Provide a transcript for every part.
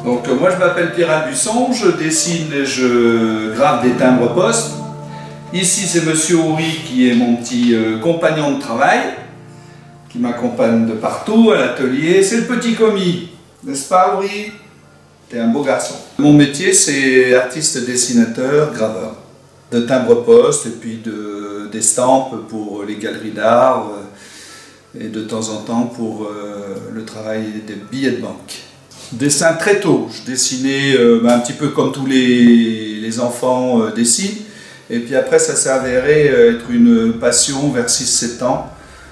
Donc moi je m'appelle Pierre Albusson, je dessine et je grave des timbres-poste. Ici c'est Monsieur Houry qui est mon petit compagnon de travail, qui m'accompagne de partout à l'atelier. C'est le petit commis, n'est-ce pas Houry? T'es un beau garçon. Mon métier c'est artiste dessinateur, graveur, de timbres-poste et puis d'estampes pour les galeries d'art et de temps en temps pour le travail des billets de banque. Dessin très tôt, je dessinais un petit peu comme tous les enfants dessinent, et puis après ça s'est avéré être une passion vers 6-7 ans,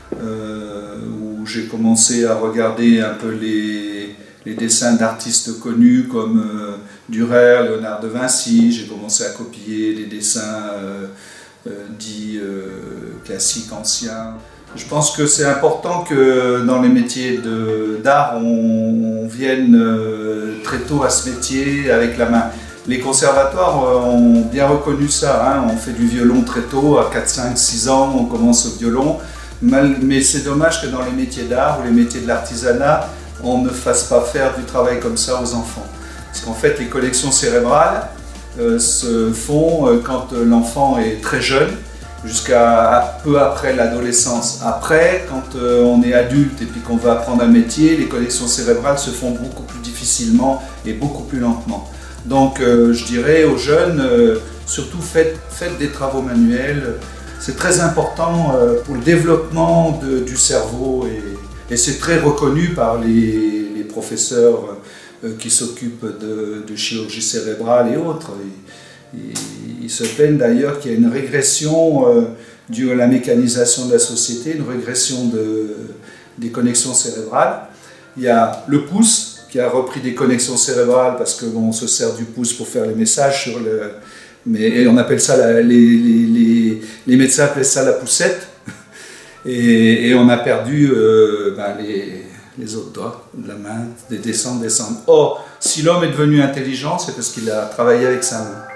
où j'ai commencé à regarder un peu les dessins d'artistes connus comme Dürer, Léonard de Vinci. J'ai commencé à copier des dessins dits classiques, anciens. Je pense que c'est important que dans les métiers d'art, on vienne très tôt à ce métier avec la main. Les conservatoires ont bien reconnu ça, hein. On fait du violon très tôt, à 4, 5, 6 ans, on commence au violon. Mais c'est dommage que dans les métiers d'art ou les métiers de l'artisanat, on ne fasse pas faire du travail comme ça aux enfants. Parce qu'en fait, les collections cérébrales se font quand l'enfant est très jeune, jusqu'à peu après l'adolescence. Après, quand on est adulte et puis qu'on veut apprendre un métier, les connexions cérébrales se font beaucoup plus difficilement et beaucoup plus lentement. Donc je dirais aux jeunes, surtout faites des travaux manuels. C'est très important pour le développement du cerveau et c'est très reconnu par les professeurs qui s'occupent de chirurgie cérébrale et autres. Ils se plaignent d'ailleurs qu'il y a une régression due à la mécanisation de la société, une régression des connexions cérébrales. Il y a le pouce qui a repris des connexions cérébrales parce qu'on se sert du pouce pour faire les messages sur le... Mais on appelle ça, les médecins appellent ça la poussette. Et on a perdu les autres doigts de la main, des descendre. Or, si l'homme est devenu intelligent, c'est parce qu'il a travaillé avec sa main.